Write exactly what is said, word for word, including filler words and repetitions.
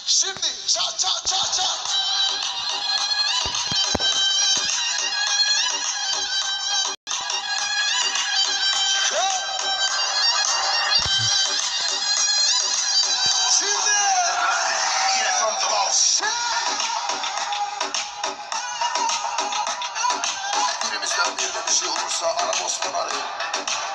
Şimdi çat çat çat çat. Şimdi yine from the boss. Birimizden birine bir şey olursa Ara Osman arayın.